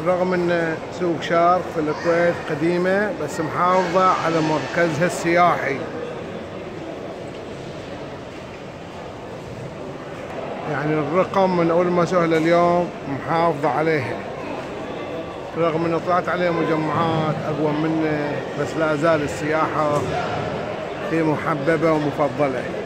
رغم ان سوق شارق في الكويت قديمة بس محافظة على مركزها السياحي. يعني الرقم من اول ما سهل اليوم محافظة عليها، رغم ان طلعت عليه مجمعات اقوى منه، بس لا زال السياحة هي محببة ومفضلة.